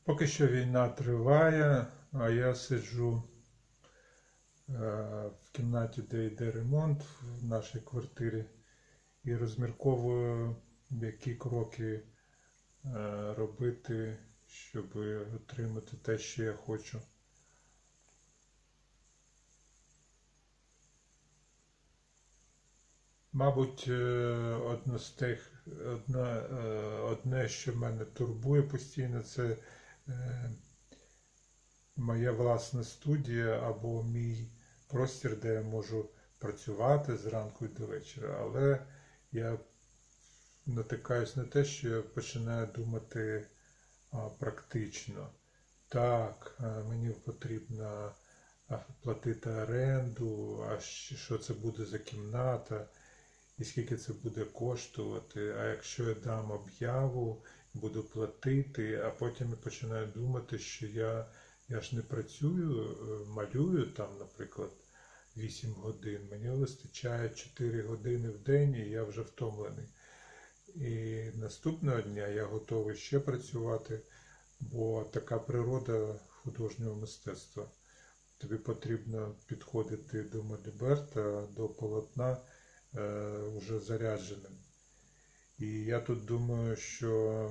Поки що війна триває, а я сиджу в кімнаті, де йде ремонт в нашій квартирі, і розмірковую, які кроки робити, щоб отримати те, що я хочу. Мабуть, одне, що мене турбує постійно, це моя власна студія або мій простір, де я можу працювати зранку і до вечора. Але я натикаюсь на те, що я починаю думати практично. Так, мені потрібно платити оренду, а що це буде за кімната, і скільки це буде коштувати. А якщо я дам об'яву, буду платити, а потім я починаю думати, що я ж не працюю, малюю там, наприклад, 8 годин. Мені вистачає 4 години в день, і я вже втомлений. І наступного дня я готовий ще працювати, бо така природа художнього мистецтва. Тобі потрібно підходити до мольберта, до полотна вже зарядженим. І я тут думаю, що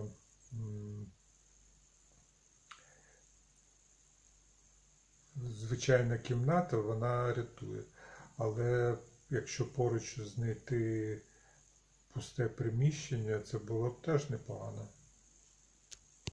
звичайна кімната, вона рятує. Але якщо поруч знайти пусте приміщення, це було б теж непогано.